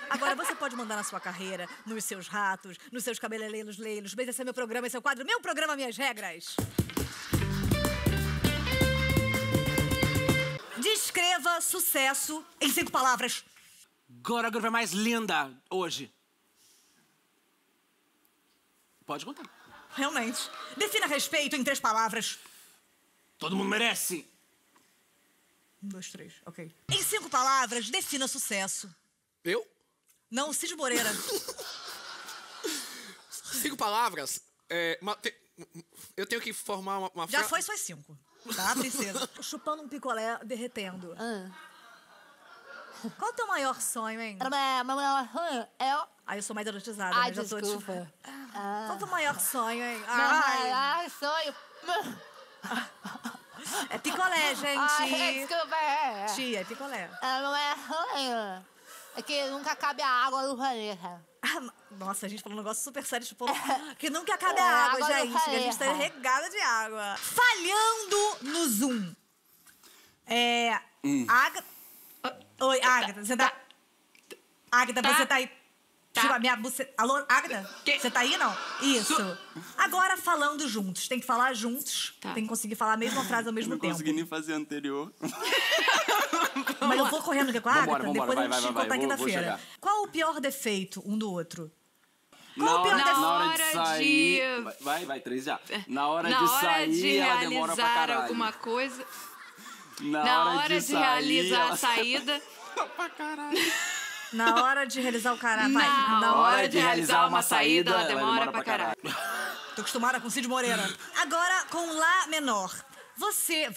Agora, você pode mandar na sua carreira, nos seus ratos, nos seus cabeleleiros leilos. Bem, esse é meu programa, esse é o quadro Meu Programa, Minhas Regras. Descreva sucesso em 5 palavras. Agora a Groove é mais linda hoje. Pode contar. Realmente. Defina respeito em 3 palavras. Todo mundo merece. 1, 2, 3, ok. Em 5 palavras, defina sucesso. Eu? Não, Cid Moreira. 5 palavras. Eu tenho que formar uma Já foi suas 5. Tá, princesa? Chupando um picolé, derretendo. Qual o teu maior sonho, hein? Eu sou mais erotizada, Ai, né? Já tô desculpa. Qual o teu maior sonho, hein? Ai, sonho. É picolé, gente. Ai, desculpa. Tia, é picolé. Não é sonho. É que nunca cabe a água no planeta. Nossa, a gente falou um negócio super sério, tipo, que nunca cabe a água, água gente. não Que a gente tá regada de água. Falhando no Zoom. Agatha... Oi, Agatha, você tá... Agatha, você tá aí... Tipo, a minha buceta... Alô, Agatha? Você tá aí, não? Isso. Agora, falando juntos. Tem que falar juntos. Tem que conseguir falar a mesma frase ao mesmo tempo. Não consegui nem fazer a anterior. Mas eu vou correndo aqui com a Agatha, Vambora, depois a gente vai, conta vou quinta-feira. chegar. Qual o pior defeito um do outro? Na pior defeito? hora de sair... Vai, 3 já. Na hora de sair, ela demora pra caralho. Alguma coisa. Na hora de realizar a saída. Pra caralho. Na hora de realizar o caralho. Na hora de realizar uma saída, ela demora pra caralho. Tô acostumada com Cid Moreira. Agora, com Lá menor. Você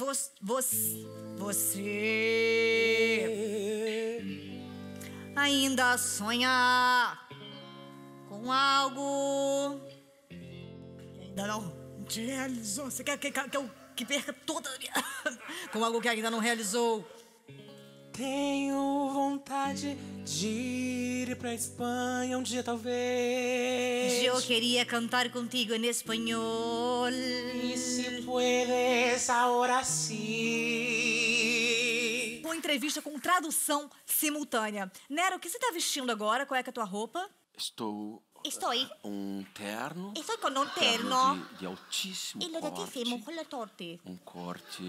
ainda sonha com algo que ainda não te realizou. Você quer que perca toda a minha... com algo que ainda não realizou. Tenho vontade de ir pra Espanha um dia, talvez. Eu queria cantar contigo em espanhol. E se puedes, ahora sí. Uma entrevista com tradução simultânea. Nero, o que você tá vestindo agora? Qual é que é a tua roupa? Estou terno. Estou com um terno de altíssimo corte. Um corte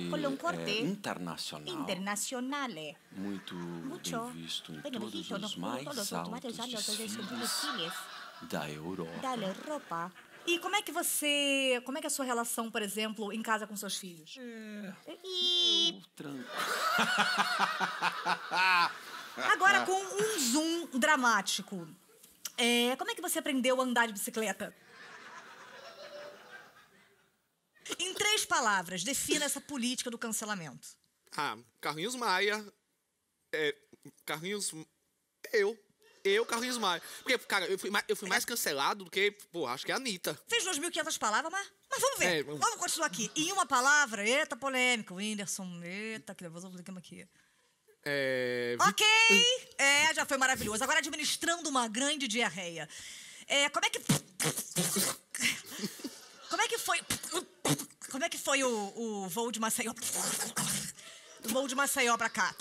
internacional. Muito bem visto em todos os mais altos desfiles da Europa. E como é que é a sua relação, por exemplo, em casa com seus filhos? Eu tranco. Agora, com um zoom dramático. Como é que você aprendeu a andar de bicicleta? Em 3 palavras, defina essa política do cancelamento. Carlinhos Maia. Carlinhos Maia. Porque, cara, eu fui mais cancelado do que, acho que a Anitta. Fez 2.500 palavras, mas vamos ver. Vamos continuar aqui. Em uma palavra, eita, polêmica. Whindersson, eita, que nervoso, vamos aqui. Ok! Já foi maravilhoso. Agora, administrando uma grande diarreia. Como é que foi o voo de Maceió? O voo de Maceió pra cá.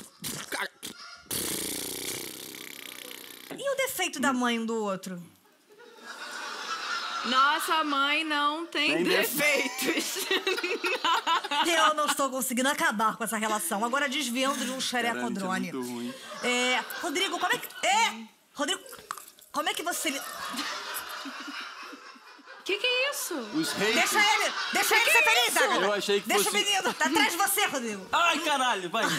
E o defeito da mãe um do outro? Nossa mãe não tem defeitos. Eu não estou conseguindo acabar com essa relação. Agora desviando de um xerecodrone. Rodrigo, Rodrigo, como é que você... Que é isso? Os haters. Deixa ele ser feliz, Agatha. Eu achei que Deixa fosse... o menino, tá atrás de você, Rodrigo. Ai, caralho, vai.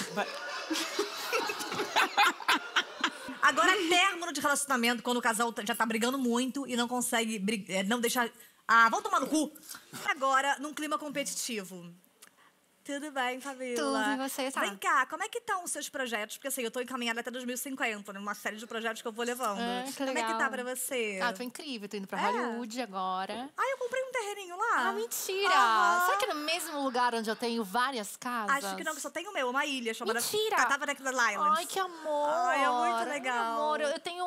Agora, término de relacionamento, quando o casal já tá brigando muito e não consegue não deixar... vão tomar no cu. Agora, num clima competitivo. Tudo bem, Fabiola? Tudo, e você, tá? Vem cá, como é que estão os seus projetos? Porque assim, eu tô encaminhada até 2050, numa série de projetos que eu vou levando. Que legal. Como é que tá pra você? Tô incrível, tô indo pra Hollywood agora. Eu comprei um terreninho lá. Mentira! Será que é no mesmo lugar onde eu tenho várias casas? Acho que não, que só tem o meu, uma ilha chamada Mentira! Catavaneck Island. Ai, que amor! É muito legal. Amor, eu tenho um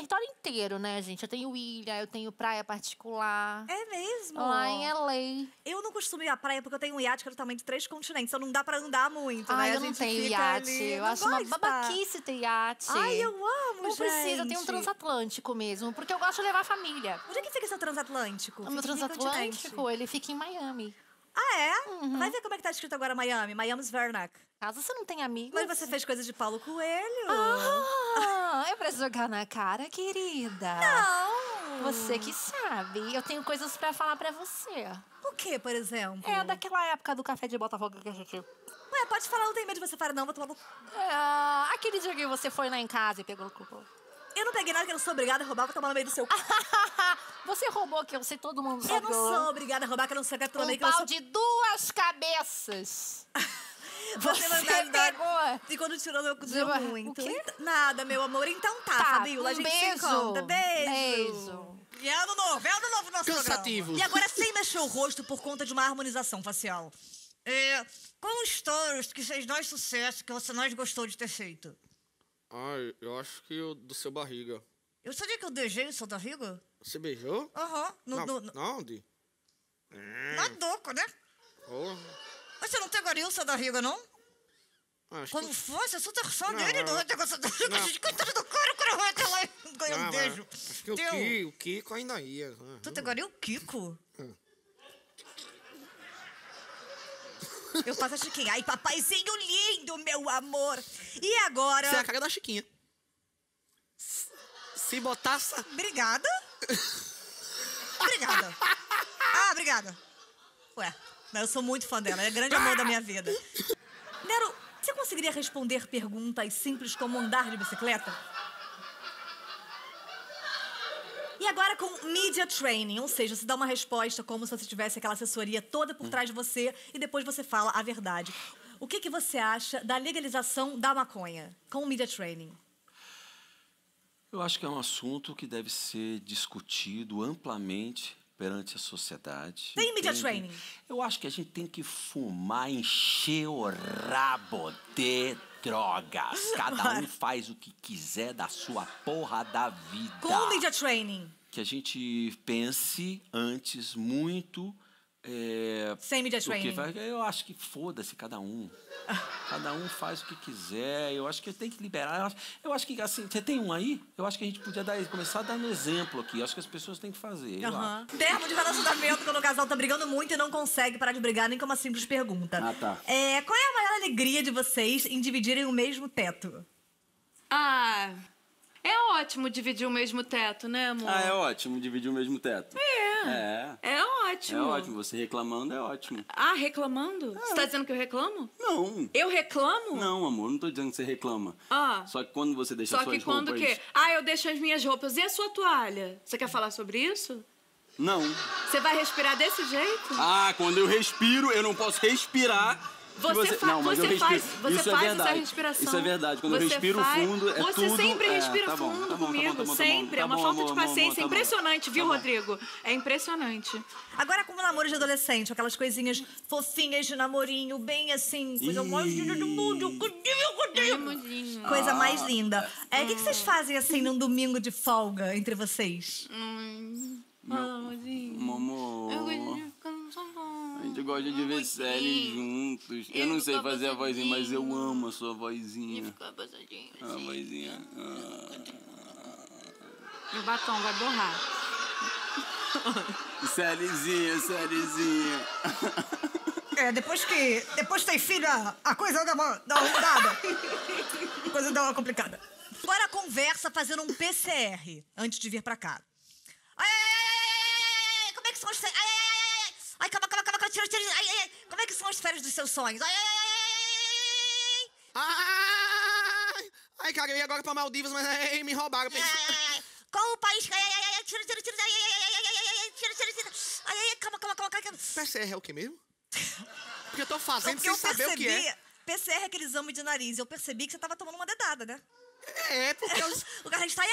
território inteiro, né, gente? Eu tenho ilha, eu tenho praia particular. É mesmo? Lá em LA. Eu não costumo ir à praia porque eu tenho um iate que é do tamanho de 3 continentes. Então não dá pra andar muito, né? Ai, A eu não gente tenho fica iate. ali, Eu não acho uma gosta. babaquice ter iate. Ai, eu amo, Não gente. precisa, eu tenho um transatlântico mesmo, porque eu gosto de levar a família. Onde é que fica seu transatlântico? O meu Fica em que transatlântico, continente? ele fica em Miami. Ah, é? Vai ver como é que tá escrito agora Miami. Miami's Vernac. Caso você não tenha amigos... Mas você fez coisa de Paulo Coelho? É pra jogar na cara, querida? Não! Você que sabe. Eu tenho coisas pra falar pra você. O que, por exemplo? É daquela época do café de Botafogo que a gente... Ué, pode falar, não tem medo de você falar, não. Vou tomar no... aquele dia que você foi lá em casa e pegou o cupom. Eu não peguei nada que eu não sou obrigada a roubar, vou tomar no meio do seu... Você roubou, que eu sei, todo mundo Eu roubou. não sou obrigada a roubar, que eu não sei que eu tô no meio Um que eu pau sou... de 2 cabeças. Você Você verdade, pegou. E quando tirou, eu Você- doeu muito. o quê? Nada, meu amor. Então tá, Fabiola, a gente se beijo. encontra. Beijo. Beijo. E é ano novo no nosso Cansativo. programa. E agora sem mexer o rosto por conta de uma harmonização facial. Qual stories que fez mais sucesso que você mais gostou de ter feito? Ai, eu acho que o do seu barriga. Eu sabia que eu beijei o seu barriga? Você beijou? Aham. Onde? Na boca, né? Oh, Você não pegaria o seu barriga, não? acho Quando que... fosse, eu sou fã Não, dele, não. não. A gente coitado do cara, o cara vai até lá e ganha um beijo. Acho que o Kiko ainda ia. Tu pegaria o Kiko? Eu faço a Chiquinha. Ai, papaizinho lindo, meu amor. E agora... Você é a cara da Chiquinha. Se botasse... Obrigada. Obrigada. Obrigada. Ué, eu sou muito fã dela. É o grande amor da minha vida. Nero, você conseguiria responder perguntas simples como andar de bicicleta? E agora com media training, ou seja, você dá uma resposta como se você tivesse aquela assessoria toda por trás de você e depois você fala a verdade. O que você acha da legalização da maconha com o media training? Eu acho que é um assunto que deve ser discutido amplamente perante a sociedade. Tem media entende? training? Eu acho que a gente tem que fumar, encher o rabo de drogas. Cada um faz o que quiser da sua porra da vida. Com o media training? Que a gente pense antes muito... Sem media o que training? faz. Eu acho que foda-se cada um. Cada um faz o que quiser. Eu acho que tem que liberar. Eu acho que, assim, você tem um aí? Eu acho que a gente podia começar dando exemplo aqui. Eu acho que as pessoas têm que fazer. Termo de relacionamento quando o casal tá brigando muito e não consegue parar de brigar nem com uma simples pergunta. Ah, tá. Qual é a maior alegria de vocês em dividirem o mesmo teto? É ótimo dividir o mesmo teto, né, amor? É ótimo dividir o mesmo teto. É ótimo. É ótimo. Você reclamando é ótimo. Reclamando? Você tá dizendo que eu reclamo? Não. Eu reclamo? Não, amor. Não tô dizendo que você reclama. Só que quando você deixa Só suas que quando o roupas... quê? Eu deixo as minhas roupas. E a sua toalha? Você quer falar sobre isso? Não. Você vai respirar desse jeito? Quando eu respiro, eu não posso respirar... Você faz essa respiração. Isso é verdade. Quando eu respiro fundo, Você tudo... sempre respira tá bom, fundo tá bom, comigo. tá bom, sempre. É uma falta de paciência. Tá bom. Impressionante, viu, Rodrigo? É impressionante. Agora, como namoro de adolescente, aquelas coisinhas fofinhas de namorinho, bem assim, coisa mais linda do mundo. Coisa mais linda. O que vocês fazem assim num domingo de folga entre vocês? Amor, a gente gosta de ver séries juntos. Eu não sei fazer a vozinha, mas eu amo a sua vozinha. A vozinha. O batom vai borrar. Sériezinha. Depois tem filho, a coisa dá uma mudada. A coisa dá uma complicada. Agora conversa fazendo um PCR antes de vir pra cá. Como é que são as férias? Calma, tira. Como é que são as férias dos seus sonhos? Ai, cara, eu ia agora pra Maldivas, mas me roubaram. Qual o país? Tira. Calma. PCR é o que mesmo? Porque eu tô fazendo Porque sem saber o que é. PCR é aquele exame de nariz. Eu percebi que você tava tomando uma dedada, né? Porque eu... O cara está...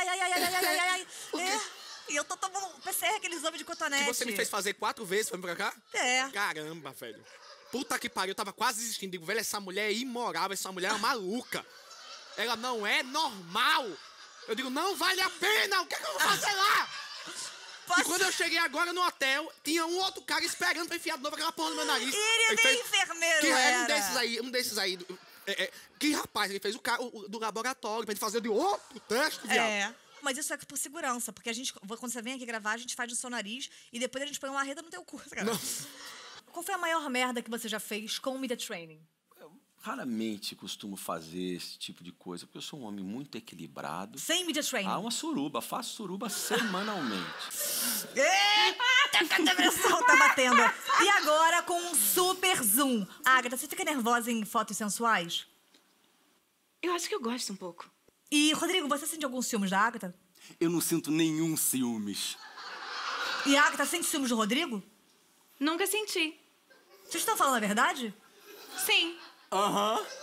E eu tô tomando PCR, aquele exame de cotonete. Que você me fez fazer 4 vezes pra vir pra cá? Caramba, velho. Puta que pariu, eu tava quase desistindo. Digo, velho, essa mulher é imoral, essa mulher é maluca. Ela não é normal. Eu digo, não vale a pena, o que é que eu vou fazer lá? E quando eu cheguei agora no hotel, tinha um outro cara esperando pra enfiar de novo aquela porra no meu nariz. E ele nem enfermeiro que era. Um desses aí. Que rapaz, ele fez o cara do laboratório pra gente fazer de outro teste, viado. Mas isso é por segurança, porque quando você vem aqui gravar, a gente faz no seu nariz e depois a gente põe uma rede no teu cu, cara. Não. Qual foi a maior merda que você já fez com o media training? Raramente costumo fazer esse tipo de coisa, porque eu sou um homem muito equilibrado. Sem media training? Uma suruba. Faço suruba semanalmente. Eita, a depressão tá batendo. E agora com um super zoom. Agatha, você fica nervosa em fotos sensuais? Eu acho que eu gosto um pouco. E, Rodrigo, você sente algum ciúmes da Agatha? Eu não sinto nenhum ciúmes. E a Agatha sente ciúmes do Rodrigo? Nunca senti. Vocês estão falando a verdade? Sim. Aham.